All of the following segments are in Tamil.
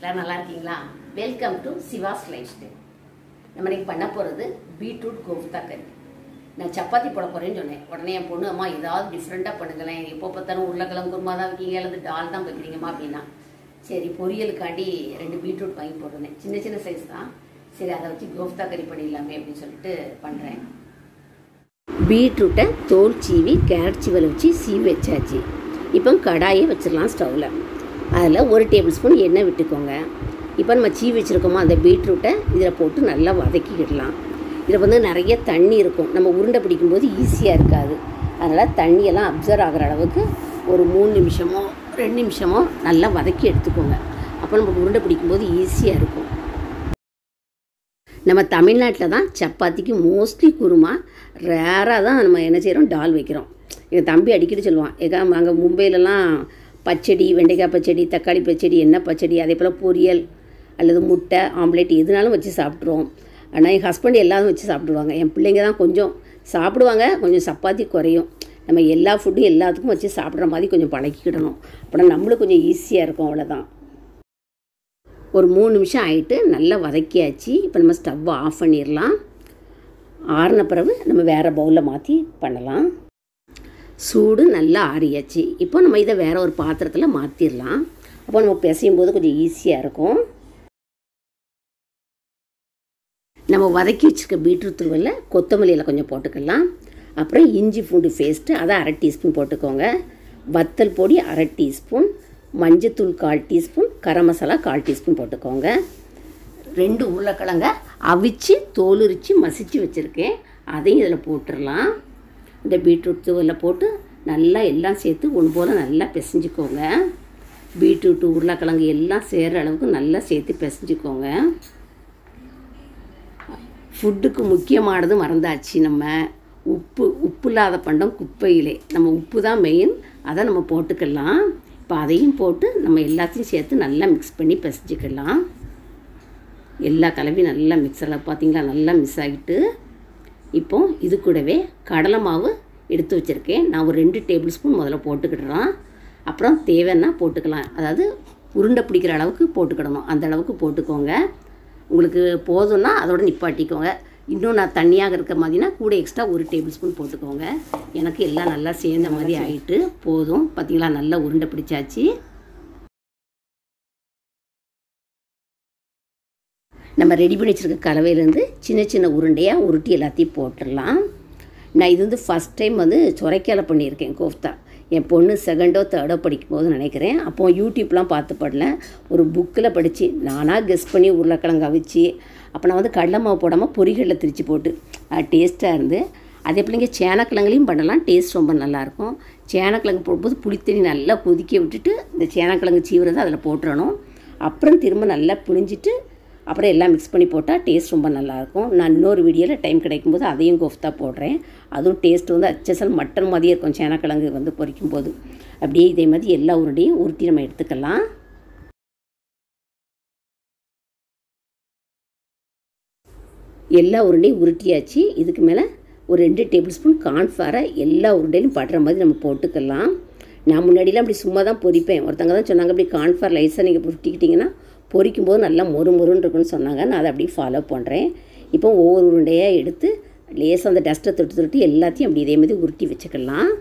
எல்லாரும் நல்லா இருக்கீங்களா? Welcome to Siva's lifestyle. நம்ம இன்னைக்கு பண்ண போகிறது பீட்ரூட் கோஃப்தா கறி. நான் சப்பாத்தி போட போகிறேன்னு சொன்னேன். உடனே என் பொண்ணு, அம்மா ஏதாவது டிஃப்ரெண்ட்டாக பண்ணுங்களேன், எப்போ பார்த்தாலும் உருளைக்கிழங்கு குருமா தான் வைக்கீங்க அல்லது டால் தான் வைக்கிறீங்கம்மா அப்படின்னா. சரி, பொரியலுக்காண்டி 2 பீட்ரூட் வாங்கி போட்டிருந்தேன். சின்ன சின்ன சைஸ் தான். சரி, அதை வச்சு கோஃப்தா கறி பண்ணிடலாமே அப்படின்னு சொல்லிட்டு பண்ணுறேன். பீட்ரூட்டை தோல் சீவி கேரட் சீவலை வச்சு சீவி வச்சாச்சு. இப்போ கடாயை வச்சிடலாம் ஸ்டவ்வில். அதில் 1 டேபிள் ஸ்பூன் எண்ணெய் விட்டுக்கோங்க. இப்போ நம்ம சீவி வச்சுருக்கோமோ அந்த பீட்ரூட்டை இதில் போட்டு நல்லா வதக்கிக்கிடலாம். இதில் வந்து நிறைய தண்ணி இருக்கும், நம்ம உருண்டை பிடிக்கும்போது ஈஸியாக இருக்காது. அதனால் தண்ணியெல்லாம் அப்சர்வ் ஆகிற அளவுக்கு ஒரு 3 நிமிஷமோ 2 நிமிஷமோ நல்லா வதக்கி எடுத்துக்கோங்க. அப்போ நமக்கு உருண்டை பிடிக்கும்போது ஈஸியாக இருக்கும். நம்ம தமிழ்நாட்டில் தான் சப்பாத்திக்கு மோஸ்ட்லி குருமா, ரேராக தான் நம்ம என்ன செய்கிறோம், டால் வைக்கிறோம். எங்கள் தம்பி அடிக்கடி சொல்லுவான், அங்கே மும்பையிலலாம் பச்சடி, வெண்டைக்காய் பச்சடி, தக்காளி பச்சடி, எண்ணெய் பச்சடி, அதே போல் பொரியல் அல்லது முட்டை ஆம்லேட் எதுனாலும் வச்சு சாப்பிட்ருவோம். ஆனால் என் ஹஸ்பண்ட் எல்லாரும் வச்சு சாப்பிடுவாங்க. என் பிள்ளைங்க தான் கொஞ்சம் சாப்பிடுவாங்க, கொஞ்சம் சப்பாத்தி குறையும். நம்ம எல்லா ஃபுட்டும் எல்லாத்துக்கும் வச்சு சாப்பிட்ற மாதிரி கொஞ்சம் பழக்கிக்கிடணும். அப்படின்னா நம்மளுக்கு கொஞ்சம் ஈஸியாக இருக்கும். அவ்வளோதான். ஒரு 3 நிமிஷம் ஆகிட்டு நல்லா வதக்கியாச்சு. இப்போ நம்ம ஸ்டவ்வை ஆஃப் பண்ணிடலாம். ஆறின பிறகு நம்ம வேறு பவுலில் மாற்றி பண்ணலாம். சூடு நல்லா ஆறியாச்சு. இப்போ நம்ம இதை வேறு ஒரு பாத்திரத்தில் மாற்றிடலாம். அப்போ நம்ம பிசையும் போது கொஞ்சம் ஈஸியாக இருக்கும். நம்ம வதக்கி வச்சுருக்க பீட்ரூட் துருவலில் கொத்தமல்லியில் கொஞ்சம் போட்டுக்கலாம். அப்புறம் இஞ்சி பூண்டு பேஸ்ட்டு அதை 1/2 டீஸ்பூன் போட்டுக்கோங்க. வத்தல் பொடி 1/2 டீஸ்பூன், மஞ்சத்தூள் 1/4 டீஸ்பூன், கரம் மசாலா 1/4 டீஸ்பூன் போட்டுக்கோங்க. 2 உருளைக்கிழங்க அவிச்சு தோலுரித்து மசிச்சு வச்சுருக்கேன், அதையும் இதில் போட்டுடலாம். இந்த பீட்ரூட் துருவலில் போட்டு நல்லா எல்லாம் சேர்த்து ஒன்று போல் நல்லா பிசைஞ்சிக்கோங்க. பீட்ரூட்டு உருளைக்கிழங்கு எல்லாம் சேர்கிற அளவுக்கு நல்லா சேர்த்து பிசைஞ்சிக்கோங்க. ஃபுட்டுக்கு முக்கியமானது மறந்தாச்சு. நம்ம உப்பு இல்லாத பண்டம் குப்பையிலே, நம்ம உப்பு தான் மெயின், அதை நம்ம போட்டுக்கலாம். இப்போ அதையும் போட்டு நம்ம எல்லாத்தையும் சேர்த்து நல்லா மிக்ஸ் பண்ணி பிசைஞ்சிக்கலாம். எல்லா கலவையும் நல்லா மிக்ஸரில் பார்த்தீங்களா, நல்லா மிக்ஸ் ஆகிட்டு இப்போ இது கூடவே கடலை மாவு எடுத்து வச்சுருக்கேன். நான் ஒரு 2 டேபிள் ஸ்பூன் முதல்ல போட்டுக்கிடுறேன். அப்புறம் தேவைன்னா போட்டுக்கலாம். அதாவது உருண்டை பிடிக்கிற அளவுக்கு போட்டுக்கிடணும், அந்த அளவுக்கு போட்டுக்கோங்க. உங்களுக்கு போதும்னா அதோட நிப்பாட்டிக்கோங்க. இன்னும் நான் தண்ணியாக இருக்க மாதிரினா கூட எக்ஸ்ட்ரா 1 டேபிள் ஸ்பூன் போட்டுக்கோங்க. எனக்கு எல்லாம் நல்லா சேர்ந்த மாதிரி ஆகிட்டு போதும். பார்த்திங்களா, நல்லா உருண்டை பிடிச்சாச்சு. நம்ம ரெடி பண்ணி வச்சுருக்க கலவையிலேருந்து சின்ன சின்ன உருண்டையாக உருட்டி எல்லாத்தையும் போட்டுடலாம். நான் இது வந்து ஃபஸ்ட் டைம் வந்து சுரைக்காயில் பண்ணியிருக்கேன் கோஃப்தா. என் பொண்ணு 2ண்டோ 3ண்டோ படிக்கும்போது நினைக்கிறேன். அப்போது யூடியூப்லாம் பார்த்து படல, ஒரு புக்கில் படித்து நானாக கெஸ் பண்ணி உருளைக்கிழங்கு அவிச்சு, அப்போ நான் வந்து கடலை மாவு போடாமல் பொரிகளில் திரிச்சு போட்டு அது டேஸ்ட்டாக இருந்து. அதே பிள்ளைங்க சேனக்கிழங்குலையும் பண்ணலாம், டேஸ்ட் ரொம்ப நல்லாயிருக்கும். சேனக்கிழங்கு போடும்போது புளித்தண்ணி நல்லா கொதிக்க விட்டுட்டு இந்த சேனக்கிழங்கு சீவுறதை அதில் போட்டுறணும். அப்புறம் திரும்ப நல்லா புழிஞ்சிட்டு அப்புறம் எல்லாம் மிக்ஸ் பண்ணி போட்டால் டேஸ்ட் ரொம்ப நல்லாயிருக்கும். நான் இன்னொரு வீடியோவில் டைம் கிடைக்கும்போது அதையும் கோஃப்தா போடுறேன். அதுவும் டேஸ்ட்டு வந்து அச்சசல் மட்டன் மாதிரியே இருக்கும். சேனக்கிழங்கு வந்து பொரிக்கும்போது அப்படியே இதே மாதிரி எல்லா உருண்டையும் உருட்டி நம்ம எடுத்துக்கலாம். எல்லா உருண்டையும் உருட்டியாச்சு. இதுக்கு மேலே ஒரு 2 டேபிள் ஸ்பூன் கார்ன்ஃப்ளவரை எல்லா உருண்டையிலும் படுற மாதிரி நம்ம போட்டுக்கலாம். நான் முன்னாடிலாம் அப்படி சும்மா தான் பொரிப்பேன். ஒருத்தங்க தான் சொன்னாங்க, அப்படி கார்ன்ஃப்ளவர் லைஸாக நீங்கள் உருட்டிக்கிட்டிங்கன்னா பொரிக்கும்போது நல்லா மொறுன்னு இருக்குன்னு சொன்னாங்க. நான் அதை அப்படியே ஃபாலோ பண்ணுறேன். இப்போ ஒவ்வொரு உருண்டையாக எடுத்து லேசாக அந்த டஸ்ட்டை தொட்டு எல்லாத்தையும் அப்படி இதே மாதிரி உருட்டி வச்சுக்கலாம்.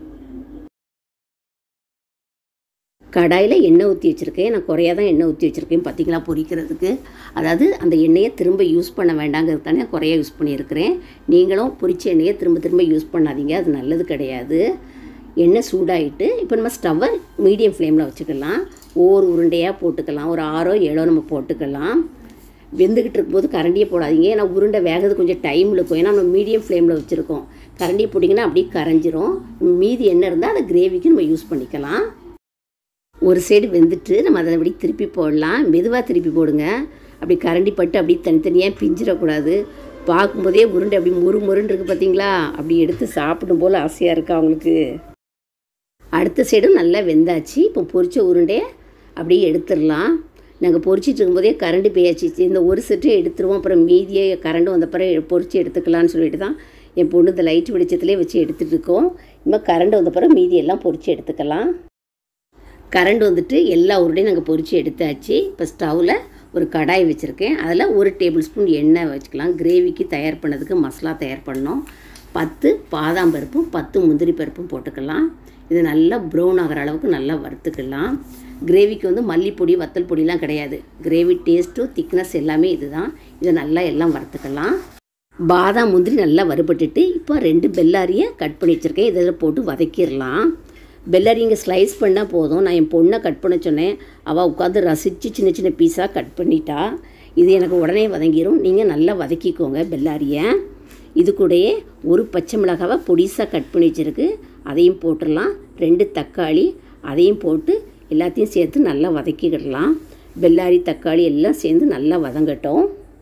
கடாயில் எண்ணெய் ஊற்றி வச்சுருக்கேன். நான் குறையாக தான் எண்ணெய் ஊற்றி வச்சுருக்கேன், பார்த்திங்களா, பொரிக்கிறதுக்கு. அதாவது அந்த எண்ணெயை திரும்ப யூஸ் பண்ண வேண்டாங்கிறது தானே குறையாக யூஸ் பண்ணியிருக்கிறேன். நீங்களும் பொரிச்ச எண்ணெயை திரும்ப யூஸ் பண்ணாதீங்க, அது நல்லது கிடையாது. எண்ணெய் சூடாகிட்டு இப்போ நம்ம ஸ்டவ்வை மீடியம் ஃப்ளேமில் வச்சுக்கலாம். ஒவ்வொரு உருண்டையாக போட்டுக்கலாம். ஒரு 6ஓ 7ஓ நம்ம போட்டுக்கலாம். வெந்துக்கிட்டு இருக்கும்போது கரண்டியை போடாதீங்க, ஏன்னா உருண்டை வேகிறது கொஞ்சம் டைம் இருக்கும். ஏன்னா நம்ம மீடியம் ஃப்ளேமில் வச்சுருக்கோம். கரண்டியை போட்டிங்கன்னா அப்படியே கரைஞ்சிரும். மீதி எண்ணெய் இருந்தால் அதை கிரேவிக்கு நம்ம யூஸ் பண்ணிக்கலாம். ஒரு சைடு வெந்துட்டு நம்ம அதை அப்படி திருப்பி போடலாம். மெதுவாக திருப்பி போடுங்க. அப்படி கரண்டி பட்டு அப்படி தனித்தனியாக பிஞ்சிடக்கூடாது. பார்க்கும்போதே உருண்டை அப்படி முறுன்னு இருக்குது, பார்த்தீங்களா, அப்படி எடுத்து சாப்பிடும் போல் ஆசையாக இருக்கா அவங்களுக்கு. அடுத்த சைடும் நல்லா வெந்தாச்சு. இப்போ பொரிச்ச உருண்டையை அப்படியே எடுத்துடலாம். நாங்கள் பொரிச்சிட்டு இருக்கும்போதே கரண்டு பேயாச்சு. இந்த ஒரு செட்டே எடுத்துருவோம், அப்புறம் மீதியை கரண்டு வந்த பிறகு பொரிச்சு எடுத்துக்கலான்னு சொல்லிட்டு தான் என் பொண்ணு இந்த லைட் வெளிச்சத்துலேயே வச்சு எடுத்துகிட்டு இருக்கோம். இனிமேல் கரண்டு வந்த பிறகு மீதியெல்லாம் பொரிச்சு எடுத்துக்கலாம். கரண்ட் வந்துட்டு எல்லா உருண்டையும் நாங்கள் பொரித்து எடுத்தாச்சு. இப்போ ஸ்டவ்வில் ஒரு கடாய் வச்சுருக்கேன். அதில் 1 டேபிள் ஸ்பூன் எண்ணெய் வச்சுக்கலாம். கிரேவிக்கு தயார் பண்ணதுக்கு மசாலா தயார் பண்ணோம். 10 பாதாம் பருப்பும் 10 முந்திரி பருப்பும் போட்டுக்கலாம். இது நல்லா ப்ரௌன் ஆகிற அளவுக்கு நல்லா வறுத்துக்கலாம். கிரேவிக்கு வந்து மல்லிப்பொடி வத்தல் பொடிலாம் கிடையாது. கிரேவி டேஸ்ட்டும் திக்னஸ் எல்லாமே இதுதான். இதை நல்லா எல்லாம் வறுத்துக்கலாம். பாதாம் முந்திரி நல்லா வறுபட்டுட்டு இப்போ 2 பெல்லாரியை கட் பண்ணி வச்சுருக்கேன். இதில் போட்டு வதக்கிடலாம். பெல்லாரி இங்கே ஸ்லைஸ் பண்ணால் போதும். நான் என் பொண்ணை கட் பண்ண சொன்னேன். அவள் உட்காந்து ரசித்து சின்ன சின்ன பீஸாக கட் பண்ணிட்டா. இது எனக்கு உடனே வதங்கிடும். நீங்கள் நல்லா வதக்கிக்கோங்க பெல்லாரியை. இது கூடயே 1 பச்சை மிளகாவை பொடிசாக கட் பண்ணி வச்சுருக்கு, அதையும் போட்டுடலாம். 2 தக்காளி அதையும் போட்டு எல்லாத்தையும் சேர்த்து நல்லா வதக்கிக்கிடலாம். பெல்லாரி தக்காளி எல்லாம் சேர்ந்து நல்லா வதங்கட்டும்.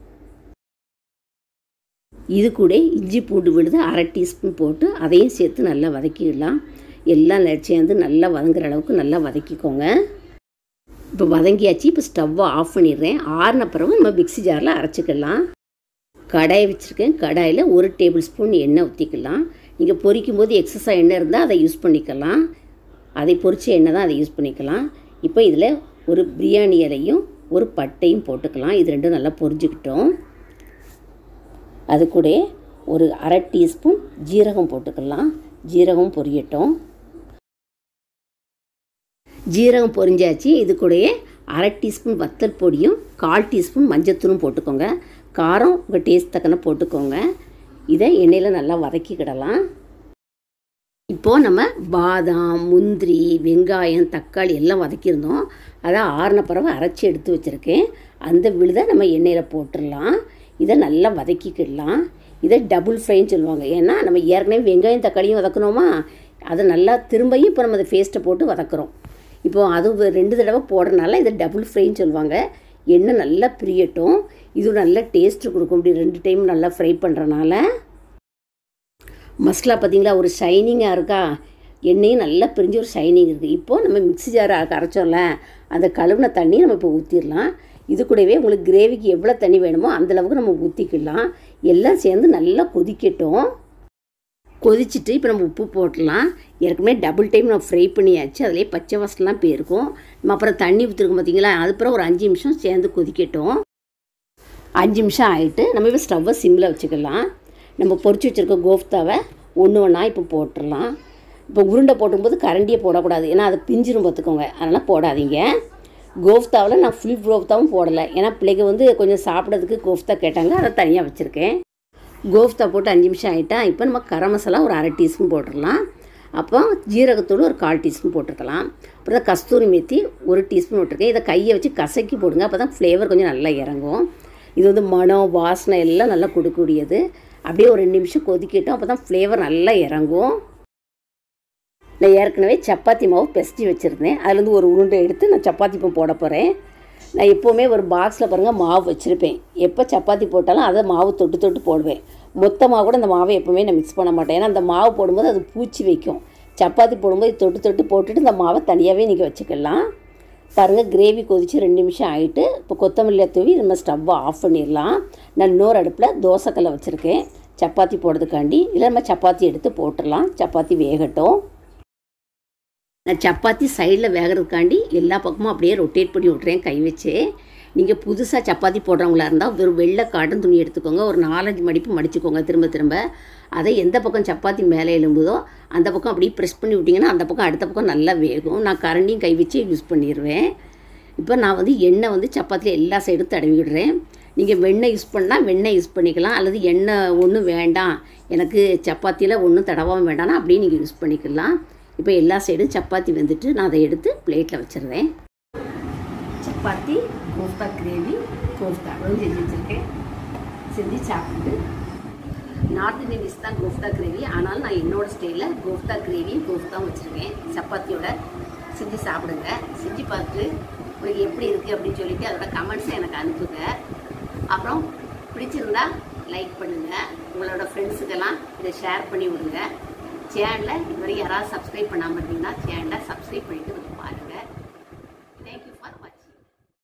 இது கூட இஞ்சி பூண்டு விழுது 1/2 டீஸ்பூன் போட்டு அதையும் சேர்த்து நல்லா வதக்கிடலாம். எல்லாம் சேர்ந்து நல்லா வதங்குற அளவுக்கு நல்லா வதக்கிக்கோங்க. இப்போ வதங்கியாச்சு. இப்போ ஸ்டவ்வை ஆஃப் பண்ணிடுறேன். ஆறின பிறகு நம்ம மிக்ஸி ஜாரில் அரைச்சிக்கலாம். கடாயை வச்சுருக்கேன். கடாயில் 1 டேபிள் ஸ்பூன் எண்ணெய் ஊற்றிக்கலாம். நீங்கள் பொரிக்கும் போது எக்ஸஸாக எண்ணெய் இருந்தால் அதை யூஸ் பண்ணிக்கலாம். அதை பொரிச்ச எண்ணெய் தான் அதை யூஸ் பண்ணிக்கலாம். இப்போ இதில் ஒரு பிரியாணி இலையும் 1 பட்டையும் போட்டுக்கலாம். இது ரெண்டும் நல்லா பொரிஞ்சுக்கிட்டோம். அது கூட ஒரு 1/2 டீஸ்பூன் ஜீரகம் போட்டுக்கலாம். ஜீரகம் பொரியட்டும். ஜீரகம் பொரிஞ்சாச்சு. இது கூடயே 1/2 டீஸ்பூன் வத்தல் பொடியும் 1/4 டீஸ்பூன் மஞ்சத்தூளும் போட்டுக்கோங்க. காரம் உங்கள் டேஸ்ட் தக்கன போட்டுக்கோங்க. இதை எண்ணெயில் நல்லா வதக்கிக்கிடலாம். இப்போது நம்ம பாதாம் முந்திரி வெங்காயம் தக்காளி எல்லாம் வதக்கியிருந்தோம். அதை ஆறின பிறகு அரைச்சி எடுத்து வச்சுருக்கேன். அந்த விழுதை நம்ம எண்ணெயில் போட்டுடலாம். இதை நல்லா வதக்கிக்கிடலாம். இதை டபுள் ஃப்ரைன்னு சொல்லுவாங்க. ஏன்னா நம்ம ஏற்கனவே வெங்காயம் தக்காளியும் வதக்கணுமா, அதை நல்லா திரும்பியும் இப்போ நம்ம அதை பேஸ்ட்டை போட்டு வதக்குறோம். இப்போது அது 2 தடவை போடுறதுனால இதை டபுள் ஃப்ரைன்னு சொல்லுவாங்க. எண்ணெய் நல்லா பிரியட்டும். இது நல்ல டேஸ்ட்டு கொடுக்கும். இப்படி 2 டைம் நல்லா ஃப்ரை பண்ணுறனால. மசாலா பார்த்திங்களா ஒரு ஷைனிங்காக இருக்கா, எண்ணெயும் நல்லா பிரிஞ்சு ஒரு ஷைனிங் இருக்குது. இப்போது நம்ம மிக்ஸி ஜார் அரைச்சோம்ல, அந்த கழுவின தண்ணி நம்ம இப்போ ஊற்றிடலாம். இது கூடவே உங்களுக்கு கிரேவிக்கு எவ்வளோ தண்ணி வேணுமோ அந்தளவுக்கு நம்ம ஊற்றிக்கலாம். எல்லாம் சேர்ந்து நல்லா கொதிக்கட்டும். கொதிச்சுட்டு இப்போ நம்ம உப்பு போட்டலாம். ஏற்கனவே டபுள் டைம் நம்ம ஃப்ரை பண்ணியாச்சு. அதிலே பச்சை வாசலாம் போயிருக்கும். நம்ம அப்புறம் தண்ணி ஊற்றிருக்கோம் பார்த்திங்களா, அதுக்கப்புறம் ஒரு 5 நிமிஷம் சேர்ந்து கொதிக்கட்டும். 5 நிமிஷம் ஆகிட்டு நம்ம இப்போ ஸ்டவ்வை சிம்மில் வச்சுக்கலாம். நம்ம பொரிச்சு வச்சுருக்க கோஃப்தாவை ஒன்று ஒன்றா இப்போ போட்டுடலாம். இப்போ உருண்டை போட்டும்போது கரண்டியை போடக்கூடாது, ஏன்னா அதை பிஞ்சிரும் பார்த்துக்கோங்க. அதனால் போடாதீங்க. கோஃப்தாவில் நான் ஃபுல் கோஃப்தாவும் போடலை, ஏன்னா பிள்ளைங்க வந்து கொஞ்சம் சாப்பிட்றதுக்கு கோஃப்தா கேட்டாங்க, அதை தனியாக வச்சுருக்கேன். கோஃப்தா போட்டு 5 நிமிஷம் ஆகிட்டா இப்போ நம்ம கரம் மசாலா ஒரு 1/2 டீஸ்பூன் போட்டுடலாம். அப்போ ஜீரகத்தூள் ஒரு 1/4 டீஸ்பூன் போட்டுருக்கலாம். அப்புறம் கஸ்தூரி மேத்தி 1 டீஸ்பூன் விட்டுருக்கேன். இதை கையை வச்சு கசக்கி போடுங்க, அப்போ தான் ஃப்ளேவர் கொஞ்சம் நல்லா இறங்கும். இது வந்து மனம் வாசனை எல்லாம் நல்லா கொடுக்கக்கூடியது. அப்படியே ஒரு 2 நிமிஷம் கொதிக்கட்டும், அப்போ தான் ஃப்ளேவர் நல்லா இறங்கும். நான் ஏற்கனவே சப்பாத்தி மாவு பிசைஞ்சு வச்சுருந்தேன். அதுலேருந்து ஒரு உருண்டை எடுத்து நான் சப்பாத்தி இப்போ போட போகிறேன். நான் எப்போவுமே ஒரு பாக்ஸில் பாருங்கள் மாவு வச்சுருப்பேன். எப்போ சப்பாத்தி போட்டாலும் அதை மாவு தொட்டு தொட்டு போடுவேன். மொத்தமாக கூட அந்த மாவை எப்போவுமே நான் மிக்ஸ் பண்ண மாட்டேன், ஏன்னா அந்த மாவு போடும்போது அது பூச்சி வைக்கும். சப்பாத்தி போடும்போது தொட்டு தொட்டு போட்டுட்டு இந்த மாவை தனியாகவே நீங்கள் வச்சுக்கலாம். பாருங்கள் கிரேவி கொதித்து 2 நிமிஷம் ஆகிட்டு இப்போ கொத்தமல்லியை தூவி நம்ம ஸ்டவ்வை ஆஃப் பண்ணிடலாம். நான் இன்னொரு அடுப்பில் தோசைக்கல்லை வச்சுருக்கேன் சப்பாத்தி போடுறதுக்காண்டி. இல்லை நம்ம சப்பாத்தி எடுத்து போட்டுடலாம். சப்பாத்தி வேகட்டும். நான் சப்பாத்தி சைடில் வேகிறதுக்காண்டி எல்லா பக்கமும் அப்படியே ரொட்டேட் பண்ணி விட்றேன் கை வச்சு. நீங்கள் புதுசாக சப்பாத்தி போடுறவங்களா இருந்தால் ஒரு வெள்ளை காட்டன் துணி எடுத்துக்கோங்க, ஒரு 4-5 மடிப்பு மடிச்சுக்கோங்க திரும்ப திரும்ப. அதை எந்த பக்கம் சப்பாத்தி மேலே எழும்புதோ அந்த பக்கம் அப்படியே ப்ரெஸ் பண்ணி விட்டிங்கன்னா அந்த பக்கம் அடுத்த பக்கம் நல்லா வேகும். நான் கரண்டியும் கை வச்சு யூஸ் பண்ணிடுவேன். இப்போ நான் வந்து எண்ணெய் வந்து சப்பாத்தியில் எல்லா சைடும் தடவி விடுறேன். நீங்கள் வெண்ணெய் யூஸ் பண்ணால் வெண்ணெய் யூஸ் பண்ணிக்கலாம், அல்லது எண்ணெய் ஒன்றும் வேண்டாம் எனக்கு சப்பாத்தியில் ஒன்றும் தடவாமல் வேண்டாம்னா அப்படியே நீங்கள் யூஸ் பண்ணிக்கலாம். இப்போ எல்லா சைடும் சப்பாத்தி வந்துட்டு நான் அதை எடுத்து பிளேட்டில் வச்சுருவேன். சப்பாத்தி கோஃப்தா கிரேவி கோஃப்தா செஞ்சு வச்சுருக்கேன். செஞ்சு சாப்பிட்டு நார்த் இந்தியன் டிஷ் தான் கோஃப்தா கிரேவி, ஆனாலும் நான் என்னோடய ஸ்டைலில் கோஃப்தா கிரேவி கோஃப்தாவும் வச்சுருக்கேன். சப்பாத்தியோட செஞ்சு சாப்பிடுங்க. செஞ்சு பார்த்துட்டு உங்களுக்கு எப்படி இருக்குது அப்படின்னு சொல்லிவிட்டு அதோட கமெண்ட்ஸை எனக்கு அனுப்புங்க. அப்புறம் பிடிச்சிருந்தா லைக் பண்ணுங்கள். உங்களோட ஃப்ரெண்ட்ஸுக்கெல்லாம் இதை ஷேர் பண்ணி விடுங்க. சேனலை இதுவரை யாராவது சப்ஸ்கிரைப் பண்ணாமல் இருந்தீங்கன்னா சேனலை சப்ஸ்கிரைப் பண்ணிவிட்டு பாருங்கள்.